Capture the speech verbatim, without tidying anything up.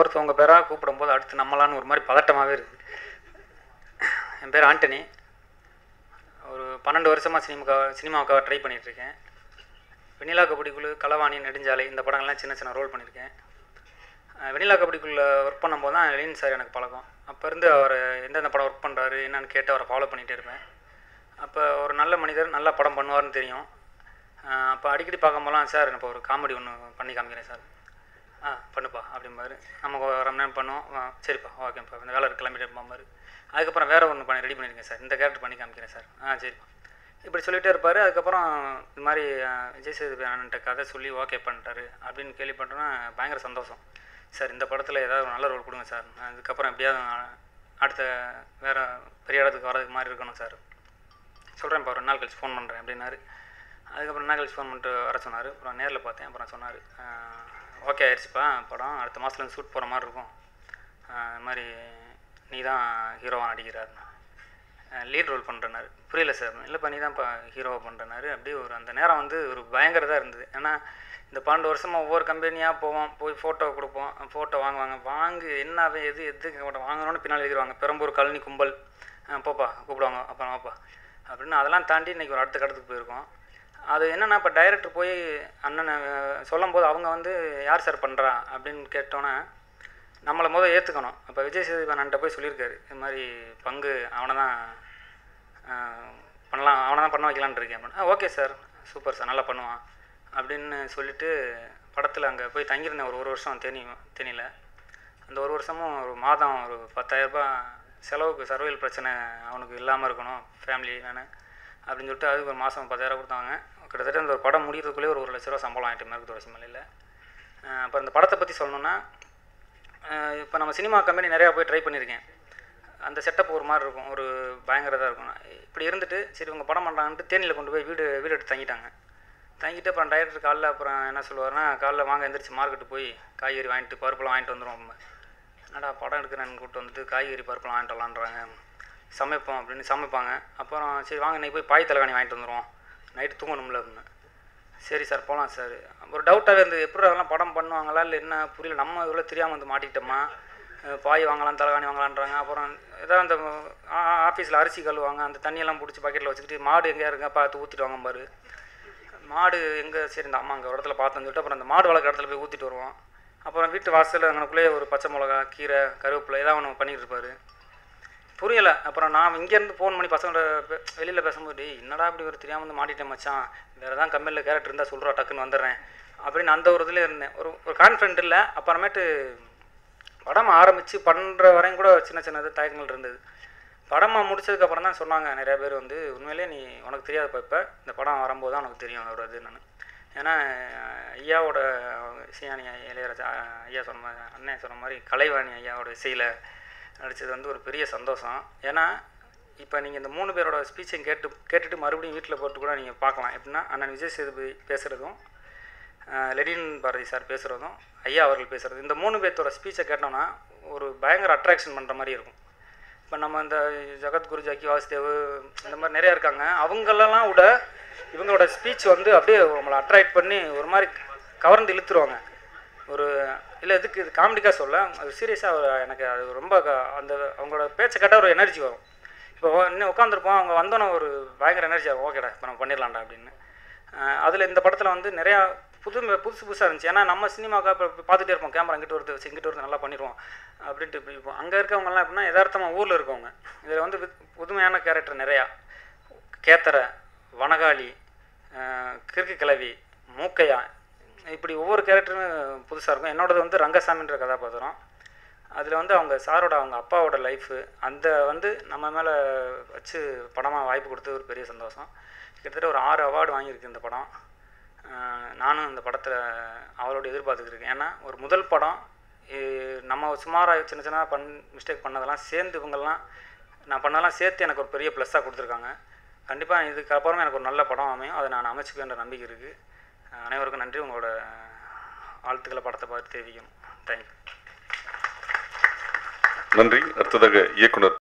ஒருத்தவங்க பேராக கூப்பிடும்போது அடுத்து நம்மளான்னு ஒரு மாதிரி பதட்டமாகவே இருக்குது. என் பேர் ஆண்டனி. ஒரு பன்னெண்டு வருஷமாக சினிமாக்காக சினிமாவுக்காக ட்ரை பண்ணிகிட்ருக்கேன். வெண்ணிலா கபடிக்குழு, களவாணி, நெடுஞ்சாலை இந்த படங்கள்லாம் சின்ன சின்ன ரோல் பண்ணியிருக்கேன். வெண்ணிலா கபடிக்குள்ளே ஒர்க் பண்ணும்போது தான் லெனின் சார் எனக்கு பழக்கம். அப்போ இருந்து அவர் எந்தெந்த படம் ஒர்க் பண்ணுறாரு என்னன்னு கேட்டு அவரை ஃபாலோ பண்ணிகிட்டே இருப்பேன். அப்போ ஒரு நல்ல மனிதர், நல்ல படம் பண்ணுவார்னு தெரியும். அப்போ அடிக்கடி பார்க்கும்போதெல்லாம், சார் இப்போ ஒரு காமெடி ஒன்று பண்ணி காமிக்கிறேன் சார், ஆ பண்ணுப்பா அப்படிம்பாரு. நமக்கு ஒரு மணி நேரம் பண்ணுவோம், சரிப்பா ஓகேப்பா இந்த வேலை கிளம்பிட்டு இருப்பாரு. அதுக்கப்புறம் வேறு ஒன்று பண்ணி ரெடி பண்ணியிருக்கேன் சார், இந்த கேரக்டர் பண்ணி காமிக்கிறேன் சார், ஆ சரிப்பா இப்படி சொல்லிகிட்டே இருப்பார். அதுக்கப்புறம் இது மாதிரி விஜய் சேதுபதி அண்ணன்ட்ட கதை சொல்லி ஓகே பண்ணிட்டாரு அப்படின்னு கேள்விப்பட்டோன்னா பயங்கர சந்தோஷம். சார் இந்த படத்தில் ஏதாவது ஒரு நல்ல ரோல் கொடுங்க சார், அதுக்கப்புறம் எப்படியாவது அடுத்த வேறு பெரிய இடத்துக்கு வரதுக்கு மாதிரி இருக்கணும் சார், சொல்கிறேன் இப்போ ரெண்டு நாள் கழிச்சு ஃபோன் பண்ணுறேன் அப்படின்னாரு. அதுக்கப்புறம் ரெண்டு நாள் கழிச்சு ஃபோன் பண்ணிட்டு வர சொன்னார். அப்புறம் நேரில் பார்த்தேன். அப்புறம் சொன்னார், ஓகே ஆயிடுச்சுப்பா படம் அடுத்த மாதத்துலேருந்து ஷூட் போகிற மாதிரி இருக்கும், இது மாதிரி நீ தான் ஹீரோவாக நடிக்கிறார், லீட் ரோல் பண்ணுறனாரு. புரியல சார். இல்லைப்பா நீ தான்ப்பா ஹீரோவாக பண்ணுறனாரு. அப்படியே ஒரு அந்த நேரம் வந்து ஒரு பயங்கரதாக இருந்தது. ஏன்னா இந்த பன்னெண்டு வருஷமாக ஒவ்வொரு கம்பெனியாக போவோம், போய் ஃபோட்டோ கொடுப்போம், ஃபோட்டோ வாங்குவாங்க, வாங்கு என்ன எது எது வாங்கணும்னு பின்னால் எழுதிடுவாங்க. பெரம்பூர் கழனி கும்பல் போப்பா கூப்பிடுவாங்க, அப்புறம் வாப்பா அப்படின்னு. அதெல்லாம் தாண்டி இன்றைக்கி ஒரு அடுத்த கடத்துக்கு போயிருக்கோம். அது என்னென்னா இப்போ டைரக்டர் போய் அண்ணனை சொல்லும் போது அவங்க வந்து யார் சார் பண்ணுறா அப்படின்னு கேட்டோன்னே நம்மளை முதல் ஏற்றுக்கணும். அப்போ விஜய் சேதுபதி அண்ணன்ட்ட போய் சொல்லியிருக்காரு, இது மாதிரி பங்கு அவனை தான் பண்ணலாம், அவனை தான் பண்ண வைக்கலான்னு இருக்கேன் அப்படின்னு. ஓகே சார் சூப்பர் சார் நல்லா பண்ணுவான் அப்படின்னு சொல்லிவிட்டு படத்தில் அங்கே போய் தங்கியிருந்தேன் ஒரு ஒரு வருஷம் தேனி தேனியில். அந்த ஒரு வருஷமும் ஒரு மாதம் ஒரு பத்தாயிரரூபா செலவுக்கு சர்வைவல் பிரச்சனை அவனுக்கு இல்லாமல் இருக்கணும் ஃபேமிலி நான் அப்படின்னு சொல்லிட்டு அதுக்கு ஒரு மாதம் பத்தாயிரம் கொடுத்தாங்க. கிட்டத்தட்ட அந்த ஒரு படம் முடிகிறதுக்குள்ளே ஒரு ஒரு லட்ச ரூபா சம்பளம் ஆகிட்டு மேற்கு தொடர்ச்சி மலையில். அப்போ இந்த படத்தை பற்றி சொல்லணுன்னா, இப்போ நம்ம சினிமா கம்பெனி நிறையா போய் ட்ரை பண்ணியிருக்கேன். அந்த செட்டப் ஒரு மாதிரி இருக்கும், ஒரு பயங்கரதாக இருக்கும். இப்படி இருந்துட்டு சரி இவங்க படம் பண்ணுறாங்கன்ட்டு தேனியில் கொண்டு போய் வீடு வீடு எடுத்து தங்கிட்டாங்க. தங்கிட்டு அப்புறம் டைரக்டர் காலைல அப்புறம் என்ன சொல்லுவார்னா, காலைல வாங்க எந்திரிச்சு மார்க்கெட்டு போய் காய்கறி வாங்கிட்டு பருப்புலாம் வாங்கிட்டு வந்துடுவோம். என்னடா படம் எடுக்கிறேன்னு கூப்பிட்டு வந்துட்டு காய்கறி பருப்புலாம் வாங்கிட்டு வரலான்றாங்க, சமைப்போம் அப்படின்னு சமைப்பாங்க. அப்புறம் சரி வாங்க இன்றைக்கி போய் பாய் தலைகாணி வாங்கிட்டு வந்துடுவோம், நைட்டு தூங்கணும்ல அப்படின்னு. சரி சார் போகலாம் சார். ஒரு டவுட்டாகவே இருந்தது, எப்படி அதெல்லாம் படம் பண்ணுவாங்களா இல்லை என்ன புரியல, நம்ம இவ்வளோ தெரியாமல் வந்து மாட்டிக்கிட்டோமா, பாய் வாங்கலாம் தலைகாணி வாங்கலான்றாங்க. அப்புறம் ஏதாவது அந்த ஆஃபீஸில் அரிசி கழுவாங்க, அந்த தண்ணியெல்லாம் பிடிச்சி பக்கெட்டில் வச்சுக்கிட்டு மாடு எங்கேயா இருங்க பார்த்து ஊற்றிட்டு வாங்க பாரு, மாடு எங்கே சரி இந்த அம்மா அங்கே ஒரு இடத்துல பார்த்துன்னு சொல்லிட்டு அப்புறம் அந்த மாடு வளர்க்குற இடத்துல போய் ஊற்றிட்டு வருவோம். அப்புறம் வீட்டு வாசலில் அங்கனக்குள்ளேயே ஒரு பச்சை மிளகா கீரை கருவேப்பிலை ஏதாவது ஒன்று பண்ணிகிட்டு இருப்பார். புரியலை. அப்புறம் நான் இங்கேருந்து ஃபோன் பண்ணி பசங்களோட வெளியில் பேசும்போது, என்னடா இப்படி ஒரு தெரியாமல் வந்து மாட்டிட்டேன் மச்சான், வேறு தான் கம்பெனியில் கேரக்டர் இருந்தால் சொல்கிறா டக்குன்னு வந்துடுறேன் அப்படின்னு அந்த ஒரு இதில் இருந்தேன். ஒரு ஒரு கான்ஃபிடென்ட் இல்லை. அப்புறமேட்டு படம் ஆரம்பித்து பண்ணுற வரையும் கூட சின்ன சின்னது தயக்கங்கள் இருந்தது. படமாக முடிச்சதுக்கப்புறம் தான் சொன்னாங்க நிறையா பேர் வந்து, உண்மையிலே நீ உனக்கு தெரியாதுப்பா, இப்போ இந்த படம் வரும்போது தான் உனக்கு தெரியும் அதோட இது. நான் ஏன்னா ஐயாவோட இசையானி இளையராஜா ஐயா சொன்ன மாதிரி, அண்ணன் சொன்ன மாதிரி கலைவாணி ஐயாவோட இசையில் நடித்தது வந்து ஒரு பெரிய சந்தோஷம். ஏன்னா இப்போ நீங்கள் இந்த மூணு பேரோட ஸ்பீச்சையும் கேட்டு கேட்டுட்டு மறுபடியும் வீட்டில் போட்டு கூட நீங்கள் பார்க்கலாம். எப்படின்னா அண்ணன் விஜய் சேதுபதி பேசுகிறதும், லெனின் பாரதி சார் பேசுகிறதும், ஐயா அவர்கள் பேசுகிறது, இந்த மூணு பேர்த்தோட ஸ்பீச்சை கேட்டோன்னா ஒரு பயங்கர அட்ராக்ஷன் பண்ணுற மாதிரி இருக்கும். இப்போ நம்ம இந்த ஜகத்குரு ஜக்கி வாசுதேவ் இந்த மாதிரி நிறையா இருக்காங்க, அவங்களெல்லாம் விட இவங்களோட ஸ்பீச் வந்து அப்படியே நம்மளை அட்ராக்ட் பண்ணி ஒரு மாதிரி கவர்ந்து இழுத்துருவாங்க. ஒரு இல்லை இதுக்கு இது காமெடிக்காக சொல்ல, அது சீரியஸாக எனக்கு அது ரொம்ப அந்த அவங்களோட பேச்சை கேட்டால் ஒரு எனர்ஜி வரும். இப்போ இன்னும் உட்காந்துருப்போம், அவங்க வந்தோன்னே ஒரு பயங்கர எனர்ஜி ஆகும், ஓகேடா இப்போ நம்ம பண்ணிடலாம்டா அப்படின்னு. அதில் இந்த படத்தில் வந்து நிறையா புது புதுசு புதுசாக இருந்துச்சு. ஏன்னா நம்ம சினிமாவுக்கு இப்போ பார்த்துட்டே இருப்போம், கேமரா இங்கிட்ட வருது இங்கிட்ட வருது நல்லா பண்ணிடுவோம் அப்படின்ட்டு இப்படி இருப்போம். அங்கே இருக்கவங்கலாம் எப்படின்னா யதார்த்தமாக ஊரில் இருக்கவங்க. இதில் வந்து புதுமையான கேரக்டர் நிறையா, கேத்தரை, வனகாளி, கிறுக்கு கிளவி, மூக்கையா, இப்படி ஒவ்வொரு கேரக்டரும் புதுசாக இருக்கும். என்னோடது வந்து ரங்கசாமின்ற கதாபாத்திரம். அதில் வந்து அவங்க சாரோட அவங்க அப்பாவோட லைஃபு அந்த வந்து நம்ம மேலே வச்சு படமாக வாய்ப்பு கொடுத்து ஒரு பெரிய சந்தோஷம். கிட்டத்தட்ட ஒரு ஆறு அவார்டு வாங்கியிருக்கு இந்த படம். நானும் இந்த படத்தில் அவளோட எதிர்பார்த்துக்கிருக்கேன். ஏன்னா ஒரு முதல் படம் நம்ம சுமாராக சின்ன சின்ன பண் மிஸ்டேக் பண்ணதெல்லாம் சேர்ந்து இவங்கெல்லாம் நான் பண்ணதெல்லாம் சேர்த்து எனக்கு ஒரு பெரிய ப்ளஸ்ஸாக கொடுத்துருக்காங்க. கண்டிப்பாக இதுக்கப்புறமா எனக்கு ஒரு நல்ல படம் அமையும், அதை நான் அமைச்சுக்குவேன்ற நம்பிக்கை இருக்குது. அனைவருக்கும் நன்றி. உங்களோட வாழ்த்துக்களை படத்தை பார்த்து தெரிவிக்கணும். தேங்க்யூ. நன்றி. அடுத்ததாக இயக்குனர்